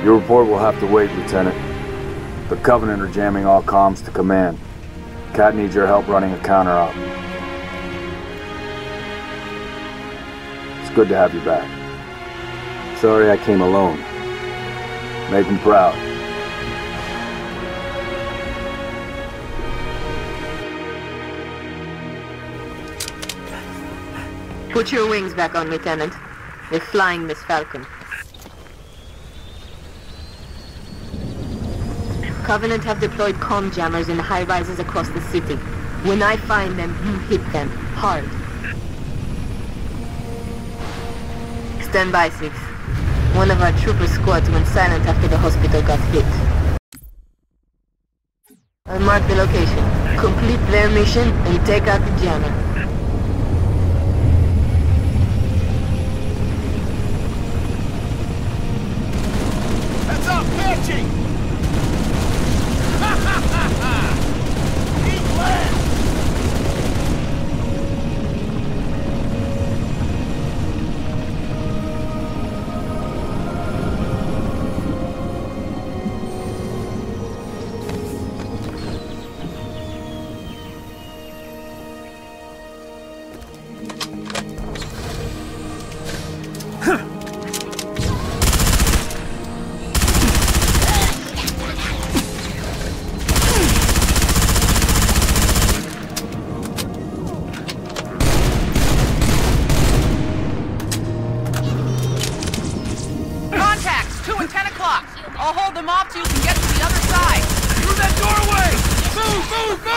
Your report will have to wait, Lieutenant. The Covenant are jamming all comms to command. Cat needs your help running a counter-op. It's good to have you back. Sorry I came alone. Make him proud. Put your wings back on, Lieutenant. We're flying Miss Falcon. Covenant have deployed comm jammers in high-rises across the city. When I find them, you hit them. Hard. Stand by, Six. One of our trooper squads went silent after the hospital got hit. I'll mark the location. Complete their mission and take out the jammer. Heads up, patching! Ha ha ha ha! Keep land! I'll hold them off so you can get to the other side! Through that doorway! Move, move,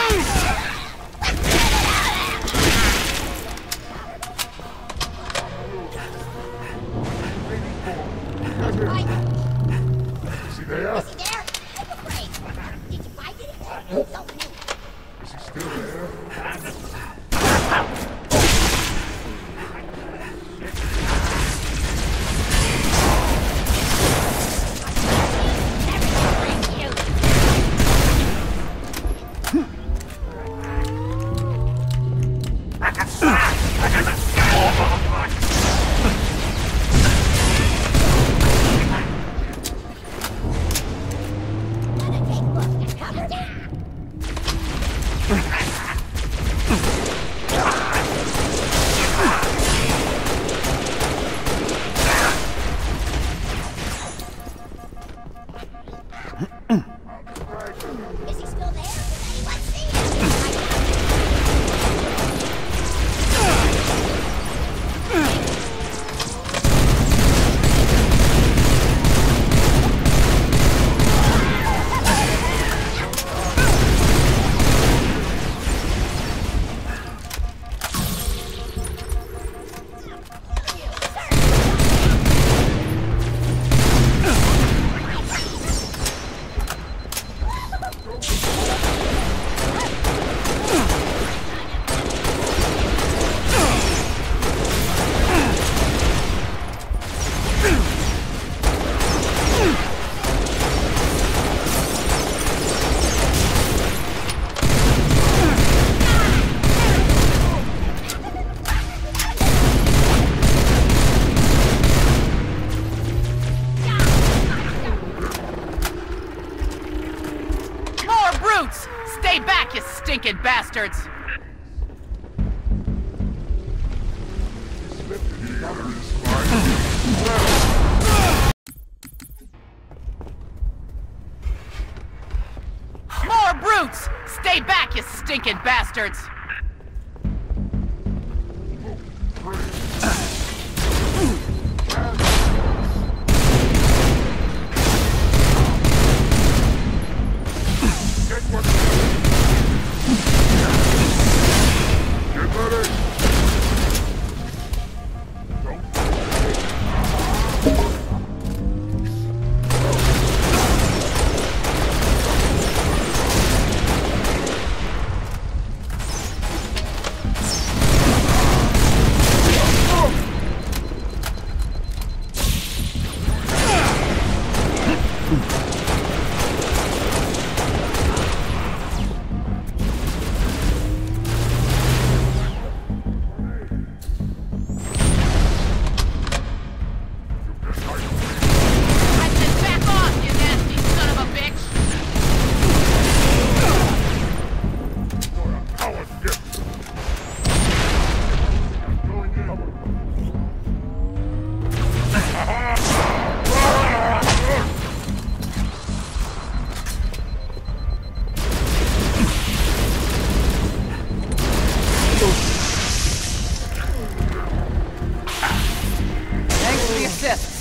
move! Is he there? Is he there? I'm afraid. Did you find anything? Don't move. Is he still there? Is he still there? Does anyone see him? Stay back, you stinking bastards! More brutes! Stay back, you stinking bastards!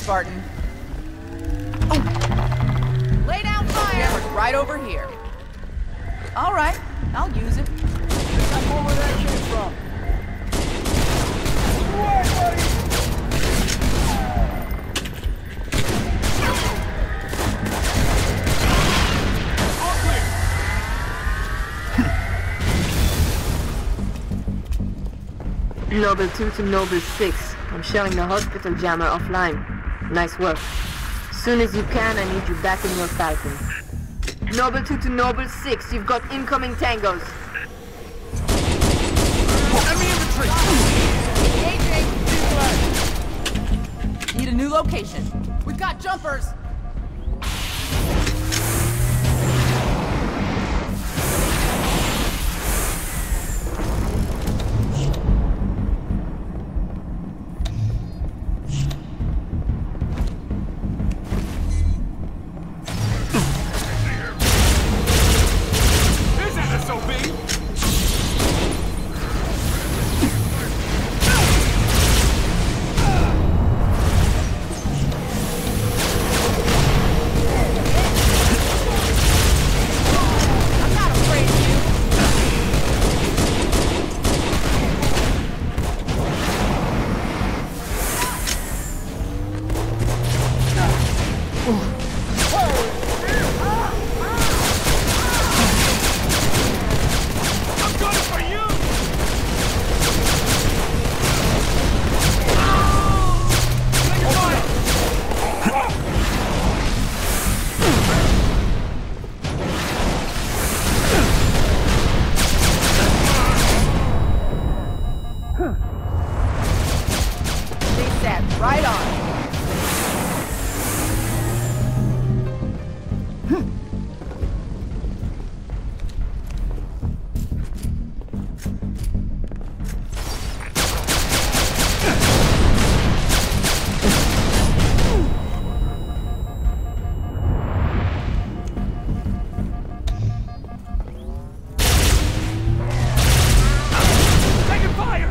Spartan. Lay down fire! Camera's right over here. All right, I'll use it. That's where that came from. Away, buddy! Noble 2 to Noble 6. I'm showing the hospital jammer offline. Nice work. Soon as you can, I need you back in your Falcon. Noble 2 to Noble 6. You've got incoming tangos. Enemy infantry! AJ, need a new location. We've got jumpers. Right on. Taking fire!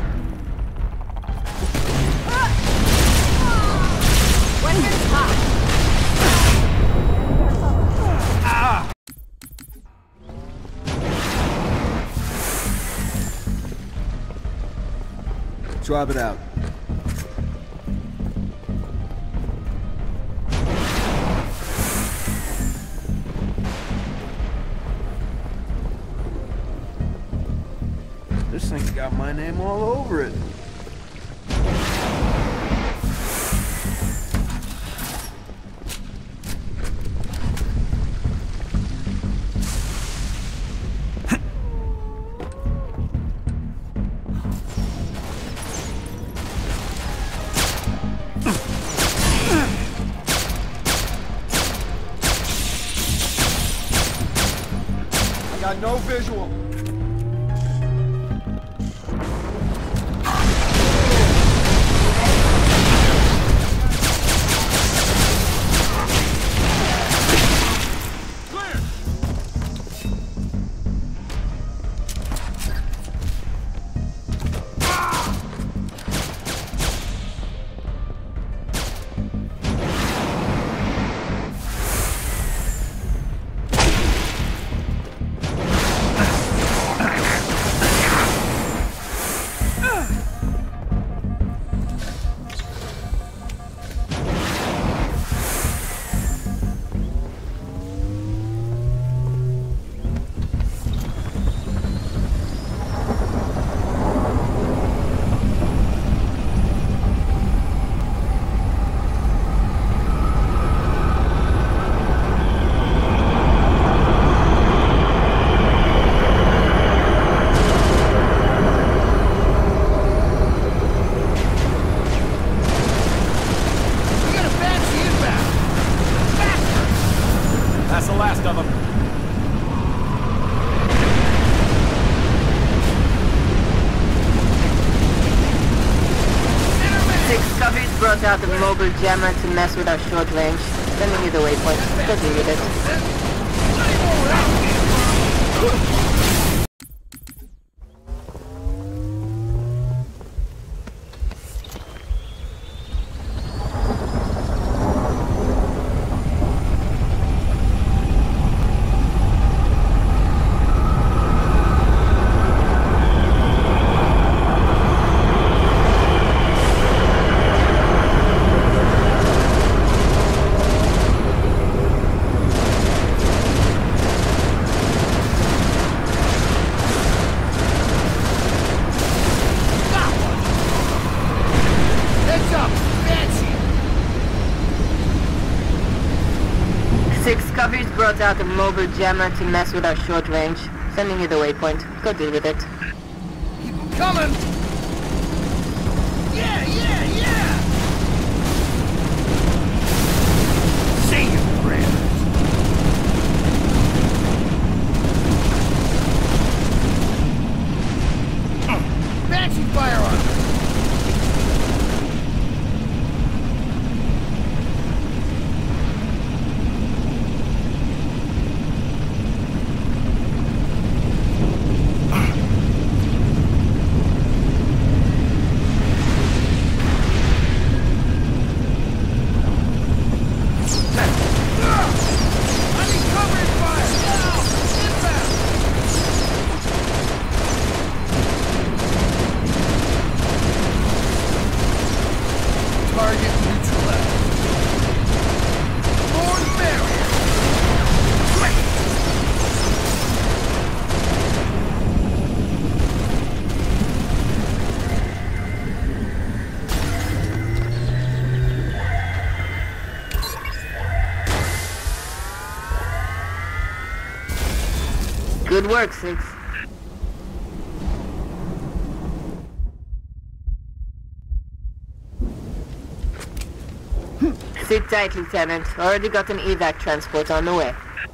Swab it out. This thing's got my name all over it. Got no visual. That's the last of them. Six copies brought out the mobile jammer to mess with our short range. Sending you the waypoint. Go deal with it. brought out a mobile jammer to mess with our short range. Sending you the waypoint. Go deal with it. Keep 'em coming! Yeah, yeah, yeah! See you, friend! Banshee firearm! Target neutralized. More the barrier. Good work, Six. Sit tight, Lieutenant. Already got an evac transport on the way.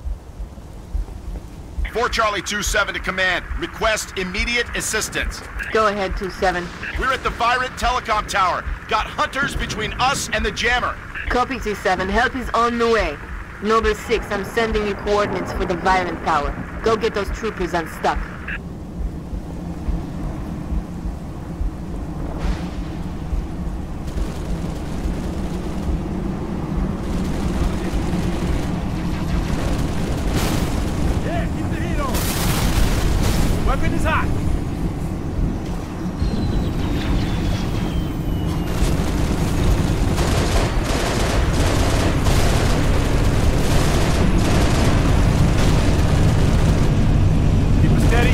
4 Charlie 27 to command. Request immediate assistance. Go ahead, 2-7. We're at the Virant Telecom Tower. Got hunters between us and the jammer. Copy, 2-7. Help is on the way. Noble 6, I'm sending you coordinates for the Virant Tower. Go get those troopers unstuck. Yeah, keep the heat on. Weapon is hot. Keep it steady.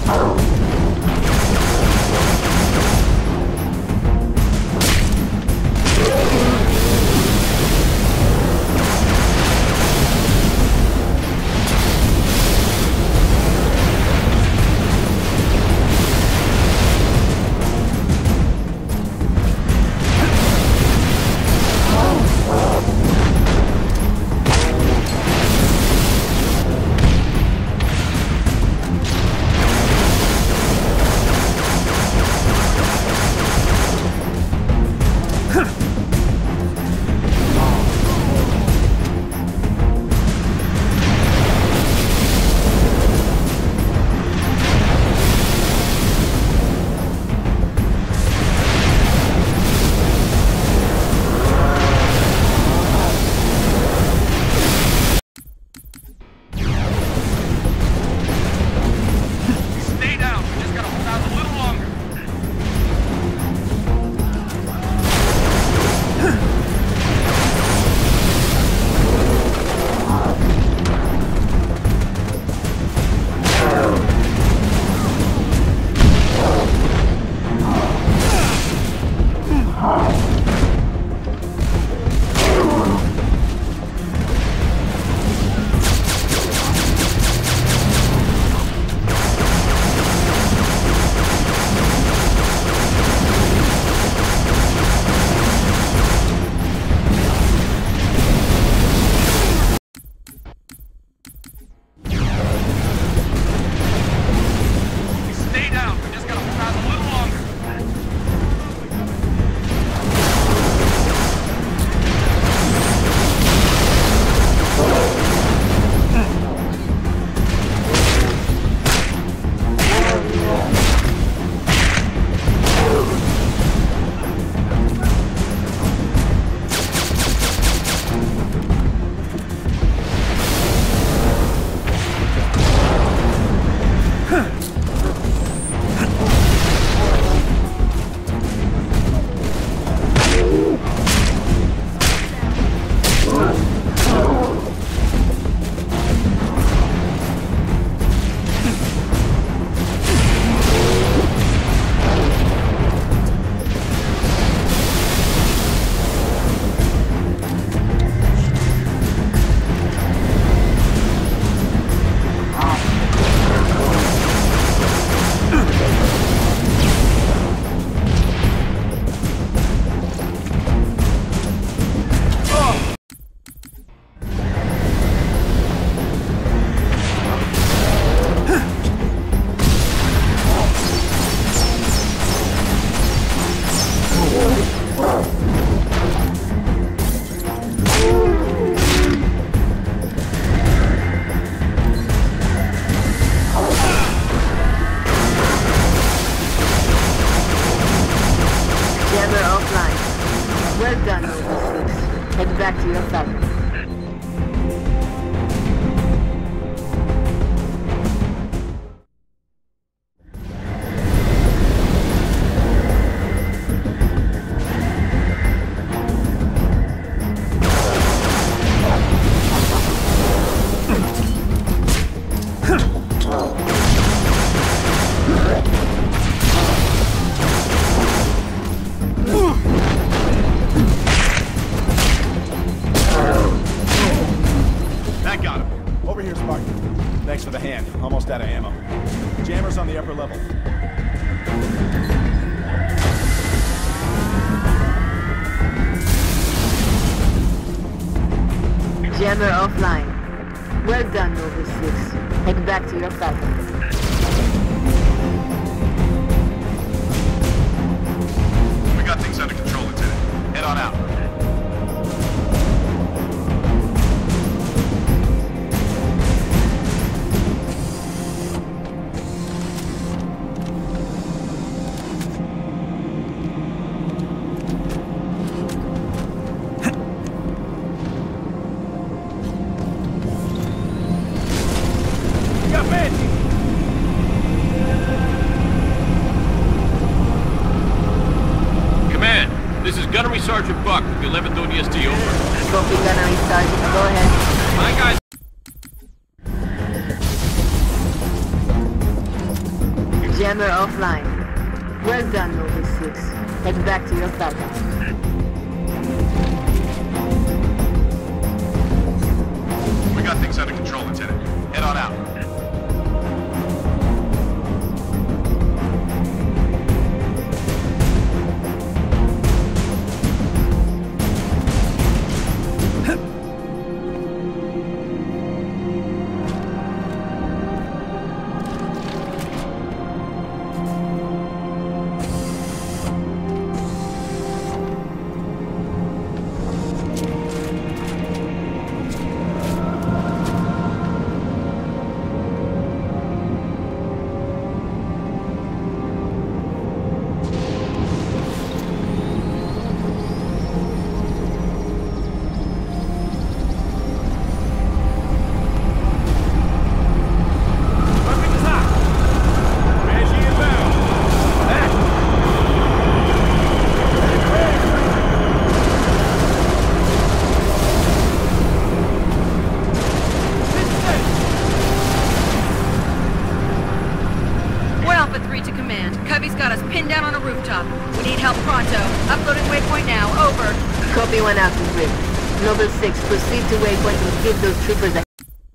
Almost out of ammo. Jammer's on the upper level. Jammer offline. Well done, Nova 6. Head back to your Falcon. We got things under control, Lieutenant. Head on out. Gunnery Sergeant Buck, 11th ODST, over. Copy, Gunnery Sergeant. Go ahead. My guys. jammer offline. Well done, Noble 6. Head back to your Falcon. We got things under control, Lieutenant. Head on out. Copy one out to grid. Noble 6, proceed to waypoint and give those troopers a...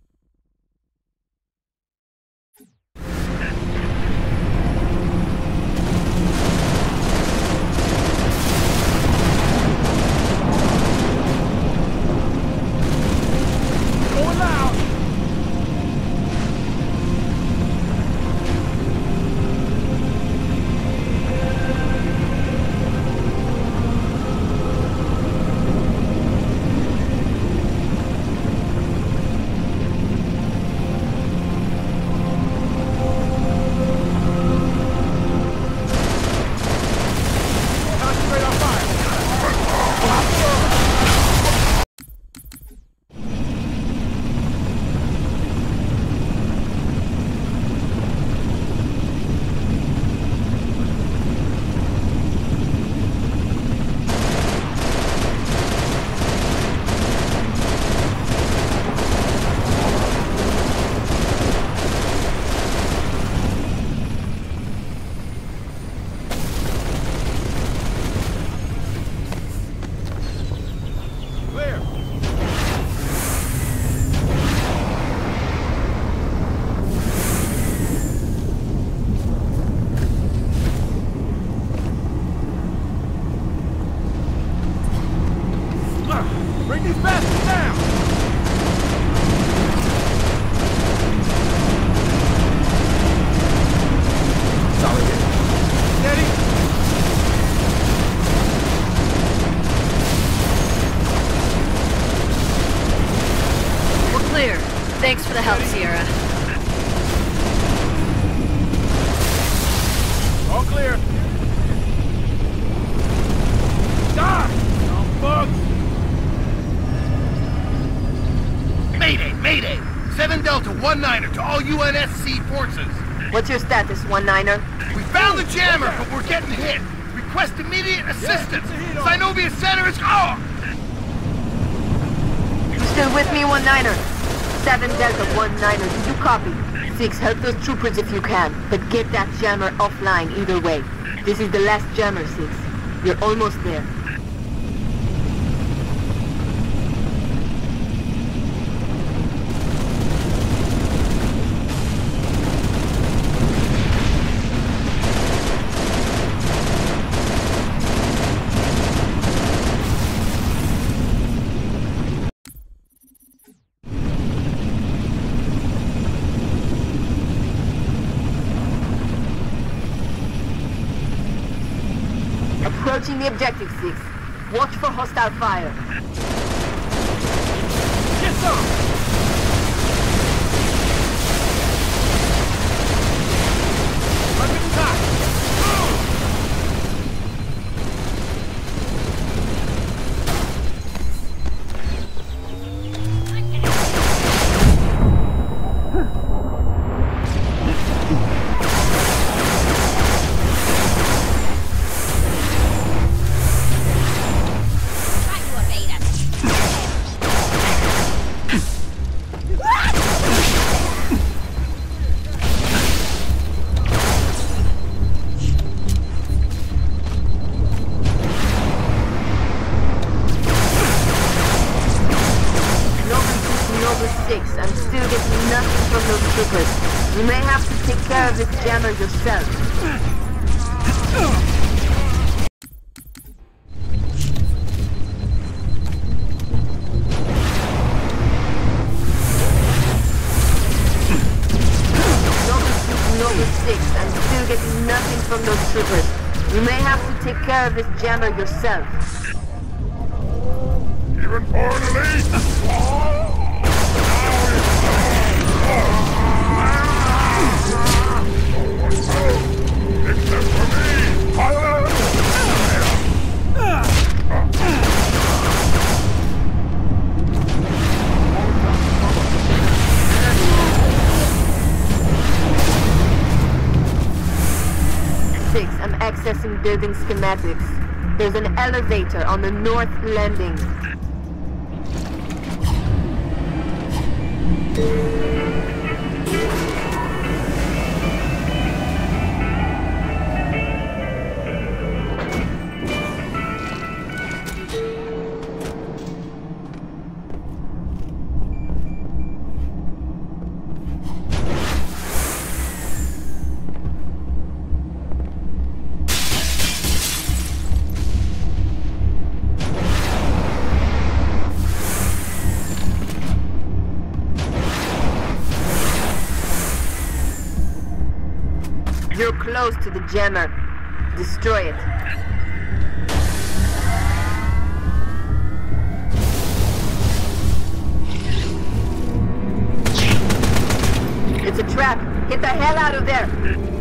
Bring these bastards down! Solid hit. Steady! We're clear. Thanks for the help, Sierra. All clear. Die! Dumb bugs! Mayday! Mayday! 7 Delta 1-9er to all UNSC forces. What's your status, 1-9er? We found the jammer, but we're getting hit. Request immediate assistance. Synovia Center is... Oh! You still with me, 1-9er? 7 Delta 1-9er, did you copy? 6, help those troopers if you can, but get that jammer offline either way. This is the last jammer, 6. You're almost there. Approaching the objective, 6. Watch for hostile fire. Get some! Weapons hot! this jammer yourself. Noble 6, I'm still getting nothing from those troopers. You may have to take care of this jammer yourself. Even for the lead! Except for me! 6, I'm accessing building schematics. There's an elevator on the north landing. You're close to the jammer. Destroy it. It's a trap. Get the hell out of there.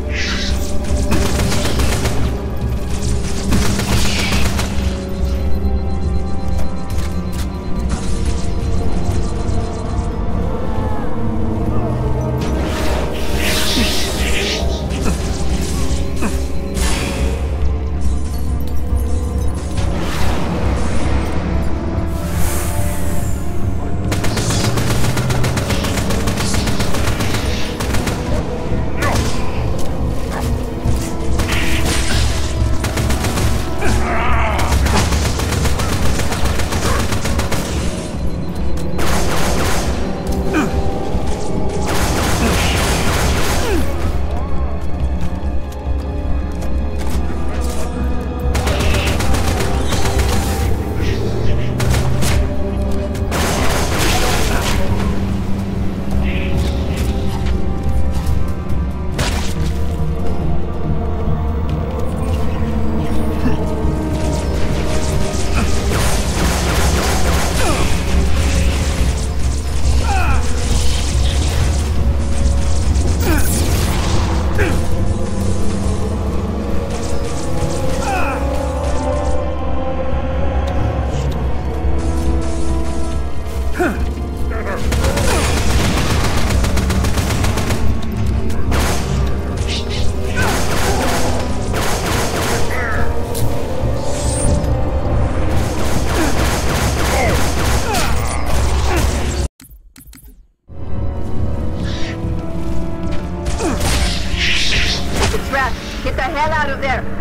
Get the hell out of there!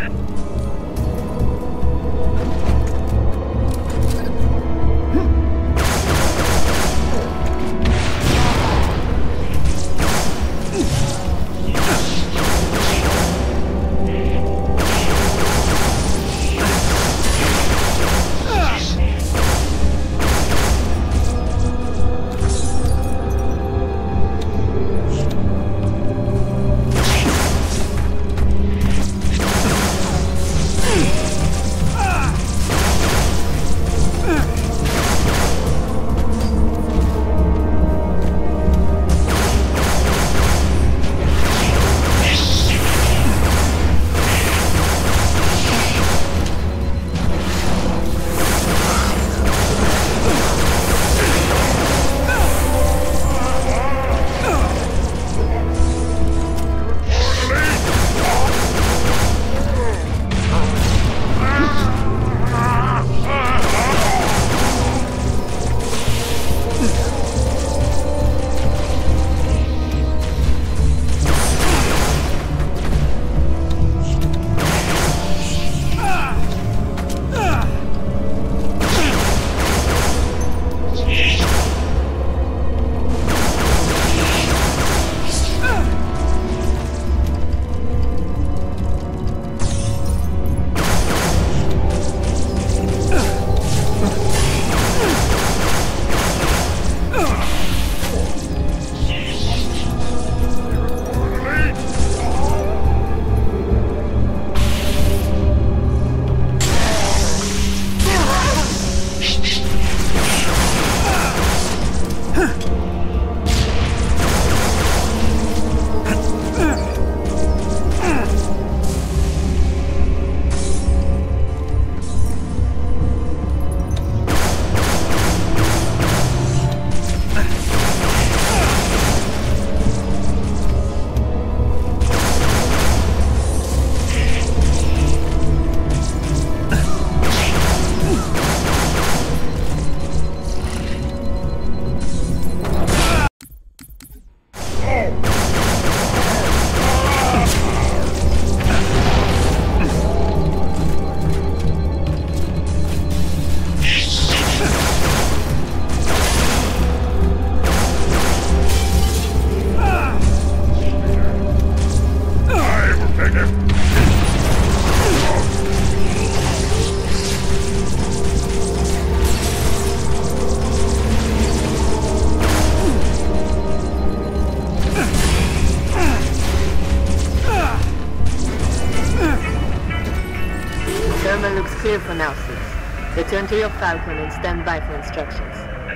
Jammer looks clear for now, 6. Return to your Falcon and stand by for instructions.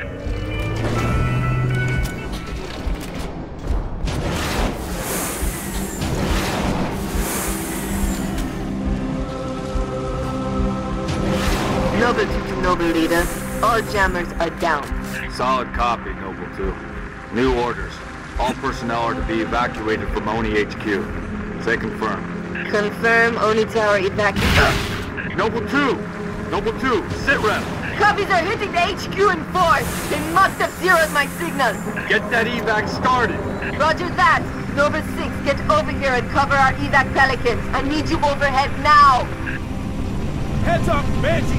Noble 2 to Noble Leader. All jammers are down. Solid copy, Noble 2. New orders. All personnel are to be evacuated from Oni HQ. Say confirm. Confirm Oni Tower evacuation. Noble 2! Noble 2, sit rep! Copies are hitting the HQ in force. They must have zeroed my signals. Get that evac started! Roger that. Noble 6, get over here and cover our evac Pelicans. I need you overhead now. Heads up, Banshees!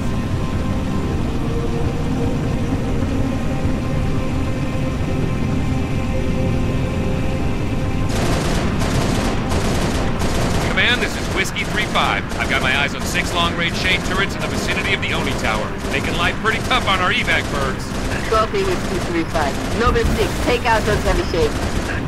Command, this is Whiskey 3-5. I've got my eyes on 6 long-range shade turrets in the vicinity of the Oni Tower. They can light pretty tough on our evac birds. Copy Whiskey 3-5. Noble 6, take out those heavy shades.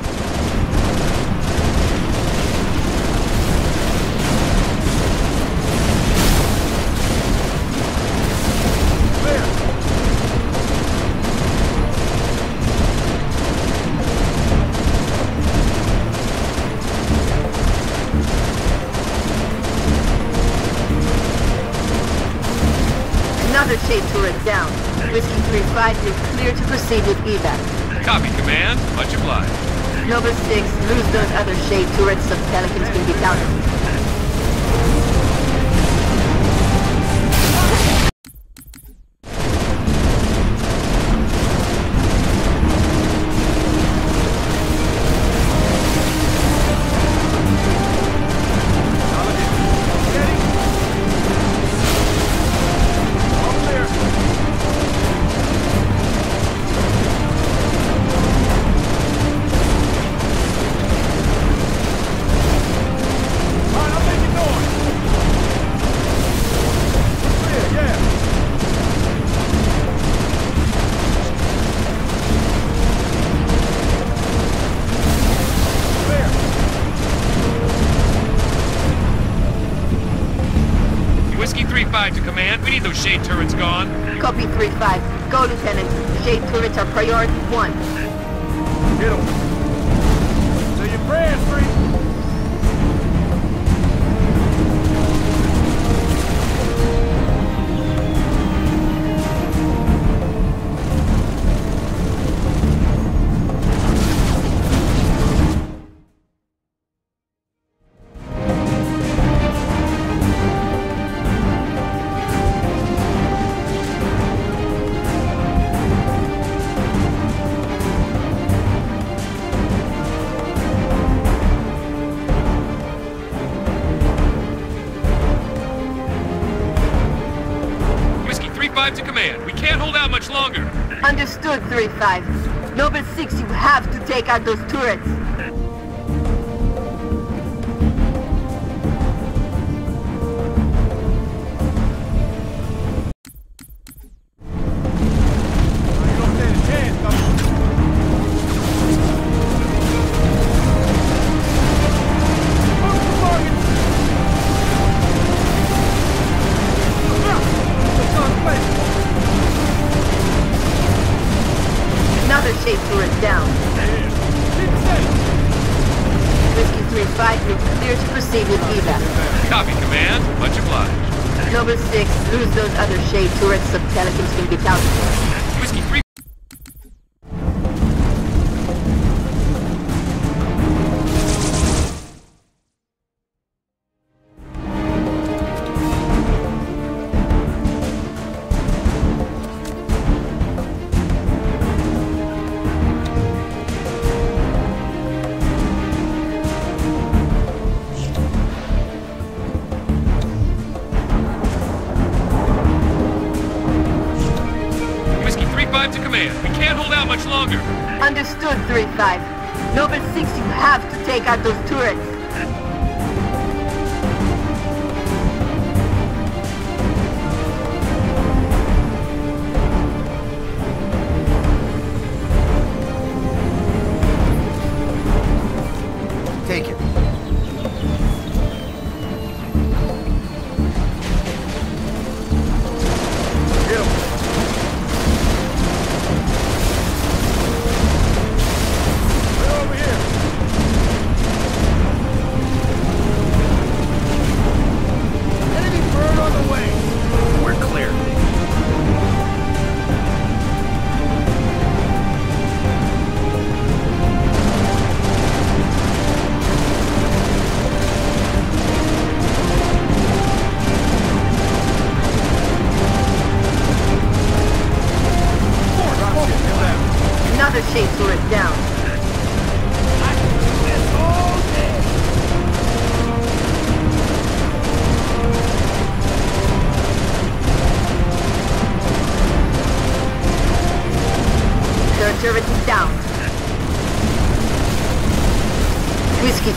Another shade turret down. Whiskey 3-5 is clear to proceed with evac. Copy, Command. Much obliged. Noble 6, lose those other shade turrets so Pelicans can be counted. Whiskey 3-5 to Command. We need those shade turrets gone. Copy 3-5. Go, Lieutenant. Shade turrets are priority 1. Get them. Say your prayers, Free. To Command. We can't hold out much longer. Understood, 3-5. Noble 6, you have to take out those turrets. Another shade turret down. Whiskey 3-5, you're clear to proceed with evac. Copy, Command. Much obliged. Noble 6, lose those other shade turrets so Pelicans can be counted for. Whiskey 3... to Command. We can't hold out much longer. Understood, 3-5. Noble 6, you have to take out those turrets. Take it.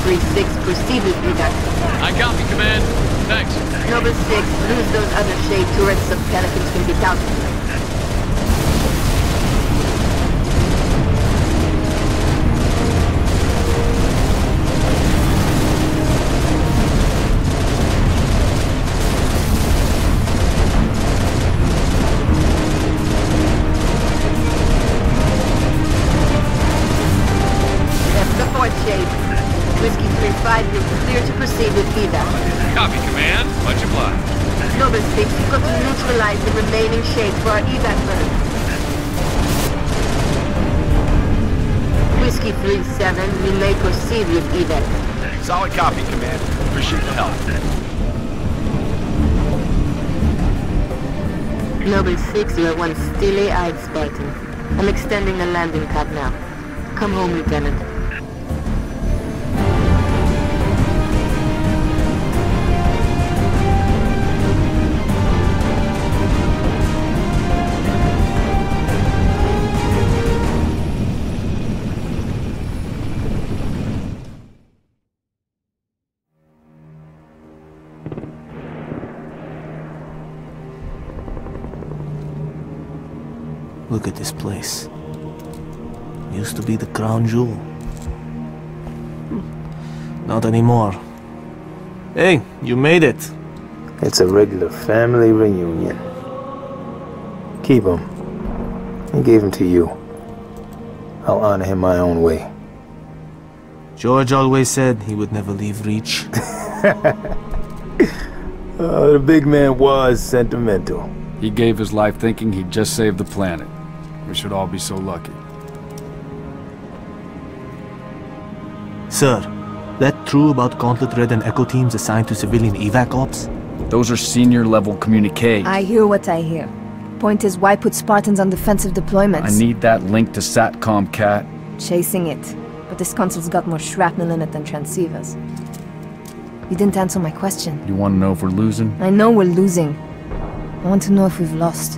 3-6, proceed with evac. I copy, Command. Thanks. Noble 6, lose those other shade turrets so Pelicans can get out. Whiskey 3-5, you're clear to proceed with evac. Copy, Command. Much obliged. Noble 6, you've got to neutralize the remaining shade for our evac burn. Whiskey 3-7, you may proceed with evac. Solid copy, Command. Appreciate the help. Noble 6, you are one steely-eyed Spartan. I'm extending the landing pad now. Come home, Lieutenant. Look at this place. Used to be the crown jewel. Not anymore. Hey, you made it. It's a regular family reunion. Keep him. He gave him to you. I'll honor him my own way. George always said he would never leave Reach. The big man was sentimental. He gave his life thinking he'd just save the planet. We should all be so lucky. Sir, that true about Gauntlet Red and Echo teams assigned to civilian evac ops? Those are senior-level communiques. I hear what I hear. Point is, why put Spartans on defensive deployments? I need that link to SATCOM, Cat. Chasing it. But this console's got more shrapnel in it than transceivers. You didn't answer my question. You want to know if we're losing? I know we're losing. I want to know if we've lost.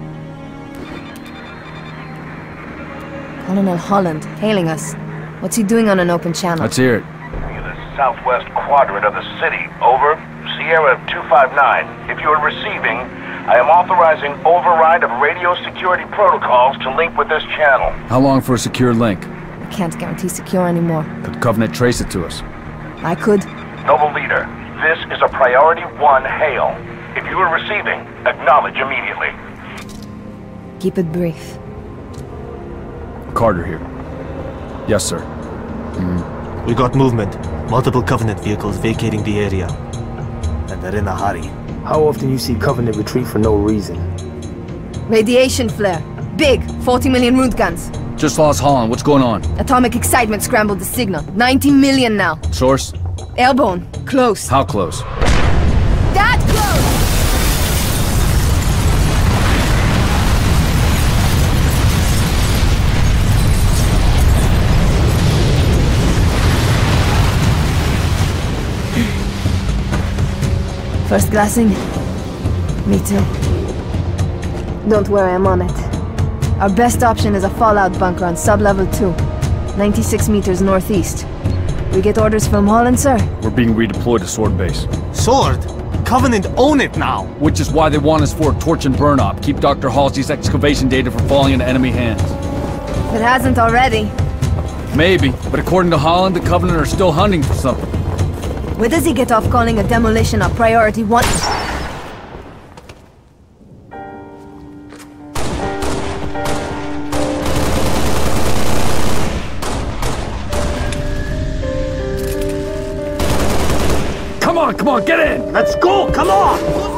Colonel Holland, hailing us. What's he doing on an open channel? Let's hear it. In the southwest quadrant of the city. Over. Sierra 259. If you are receiving, I am authorizing override of radio security protocols to link with this channel. How long for a secure link? I can't guarantee secure anymore. Could Covenant trace it to us? I could. Noble Leader, this is a priority 1 hail. If you are receiving, acknowledge immediately. Keep it brief. Carter here. Yes, sir. We got movement. Multiple Covenant vehicles vacating the area. And they're in a hurry. How often you see Covenant retreat for no reason? Radiation flare. Big. 40 million root guns. Just lost Holland. What's going on? Atomic excitement scrambled the signal. 90 million now. Source? Airborne. Close. How close? That close! First glassing? Me too. Don't worry, I'm on it. Our best option is a fallout bunker on sub-level 2. 96 meters northeast. We get orders from Holland, sir? We're being redeployed to Sword Base. Sword? Covenant own it now! Which is why they want us for a torch and burn op. Keep Dr. Halsey's excavation data from falling into enemy hands. It hasn't already. Maybe, but according to Holland, the Covenant are still hunting for something. Where does he get off calling a demolition a priority 1? Come on, get in! Let's go, come on!